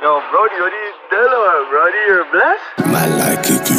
Yo, Brody, what are you doing, Brody? You're blessed? Man like it.